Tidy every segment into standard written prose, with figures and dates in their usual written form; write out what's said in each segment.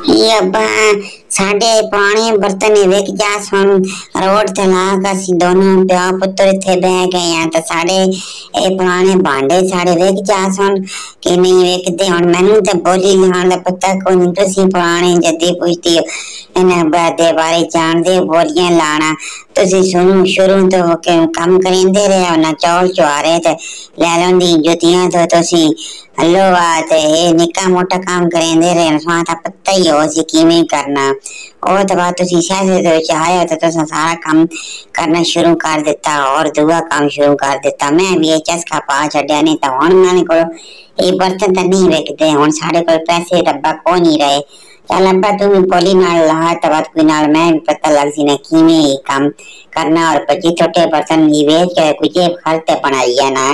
ये अब्बा साढ़े पुराने बर्तन वेख जा सुन रोड ते लाग असी दोनों प्या पुत्र थे बह गए हैं तो साढ़े ए पुराने भांडे साढ़े वेख जा सुन कि नहीं वेखते हुन मैनू ते बोली लाण दा पता कोई नहीं तुसी पुराने जद्दी पुछदी हो इन्हें दे बारे जानदे बोलियां लाना तुसी सुनो शुरू तो काम करेंदे रहे ना चौल चुआरे ते ले लंदी जुतियां तो तुसी हलो बात है निक्का मोटा काम करेंदे रहे ना था पता ही हो सी किवें करना और तो बात तुसी सियासत विच आए तो तुसा सारा काम करना शुरू कर दिता और दूआ काम शुरू कर दिता मैं भी ये चस्का पा छड्या नहीं तो हुन मैंने को ये बर्तन तो नहीं वेखदे हुन साडे कोल पैसे डब्बा को नहीं रहे चल अब्बा तुम बोली नाल ला तो बात कोई नाल मैं भी पता लग सी ना किवें ये काम करना और पची छोटे बर्तन ये वेच के कुछ जेब खर्च बनाई है ना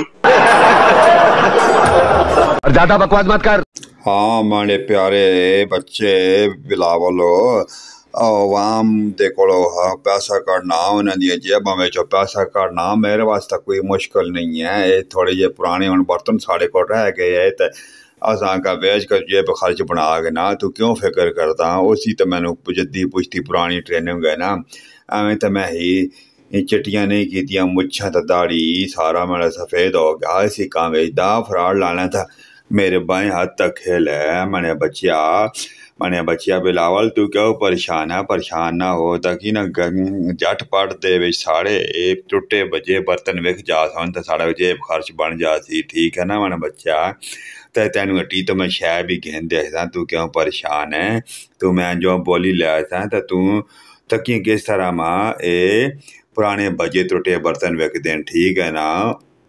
और ज्यादा बकवास मत कर। हाँ माने प्यारे बच्चे बिलावलो आवाम दे कोलो पैसा कढ़ना उन्होंने जेबा में पैसा कढ़ना मेरे वास्ते कोई मुश्किल नहीं है। ये थोड़े जे पुराने हुन बर्तन साढ़े को रह गए है तो असां का बेच कर जेब खर्च बना के ना तू क्यों फिक्र करता उसी तो मैंने जद्दी पुछती पुरानी ट्रेनिंग है ना एवं तो मैं ही चिट्टियां नहीं कीतियां मुच्छा तो दाढ़ी सारा मेरा सफ़ेद हो गया इसी काम दा फ्रॉड लाना था मेरे बाएं हाथ तक खेल है। मैंने बच्चिया बिलावल तू क्यों परेशान ना हो ताकि ना जट पट दे साढ़े टुटे बजे बर्तन विक जा सन तो साढ़ा जेब खर्च बन जा सी ठीक है ना मैंने बच्चा तो तेन हट्टी तो मैं शह भी कहते सा तू क्यों परेशान है तू मैं जो बोली लिया था तो तू तकी किस तरह माँ ए पुराने बजे टुटे बर्तन विक दें ठीक है ना।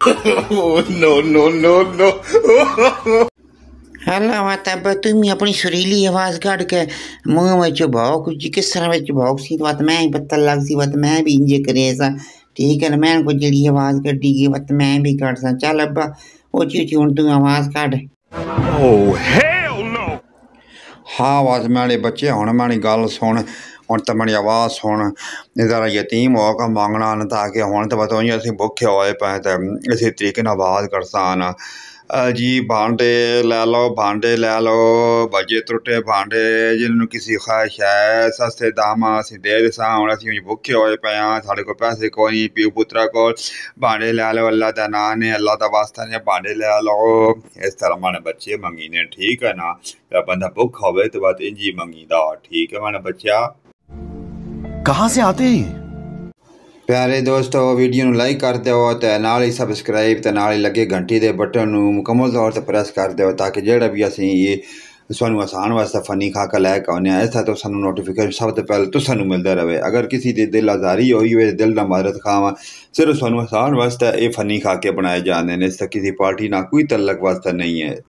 नो हला वाता तुम अपनी सुरीली आवाज काट के मुंह में भौक किस तरह में भौक सी बात मैं ही पता लग सी बात मैं भी इंजे करे ऐसा ठीक है ना मैं को जड़ी आवाज कटी की बात मैं भी काट सा चल अब्बा वो चीज हुन तू आवाज काट। Oh hell no. हाँ आवाज मेरे बच्चे हुन मेरी गल सुन हुन तो मेरी आवाज़ सुन जरा यतीम हो का मांगना न ताकि हुन तो बताओ असीं भुखे होए पे तो इसी तरीके नाल आवाज़ करसा ना जी भांडे ले लो बजे त्रुटे भांडे जिन्होंने किसी ख्वाहिश है सस्ते दाम असीं दे दिसां हुण असीं भुखे होए पे हाँ साढ़े को पैसे कोई नहीं प्यू पुत्रा को भांडे ले लो अल्लाह दा नां ने अल्लाह दा वास्ता ने भांडे ले लो इस तरह माने बच्चे मंगी ने ठीक है ना जब बंदा भुख होवे तो बात इंजी मंगीदा ठीक है माने बच्चा कहाँ से आते हैं प्यारे दोस्तों वीडियो ਨੂੰ लाइक कर दो तो नाल ही सबसक्राइब तो नाल ही लगे घंटी के बटन मुकम्मल तौर पर प्रेस कर दो ताकि जेड़ा भी असीं ये सानू आसान वास्ते फनी खाका लैके आने ऐसा तो सानू नोटिफिकेशन सब तो पहले तो सानू मिलता रहे। अगर किसी की दिल आजारी हुई हुए दिल ना मदद खावा सिर्फ सानू आसान वास्ते ये फनी खाके बनाए जाते हैं इसका किसी पार्टी ना कोई तल्लक वास्ता नहीं है।